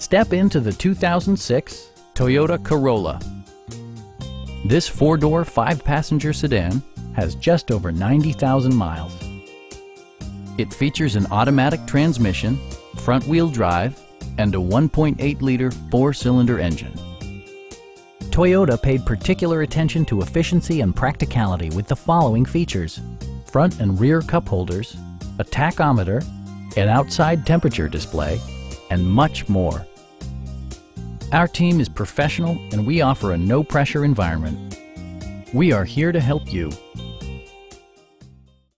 Step into the 2006 Toyota Corolla. This four-door, five-passenger sedan has just over 90,000 miles. It features an automatic transmission, front-wheel drive, and a 1.8-liter four-cylinder engine. Toyota paid particular attention to efficiency and practicality with the following features: front and rear cup holders, a tachometer, an outside temperature display, and much more. Our team is professional and we offer a no-pressure environment. We are here to help you.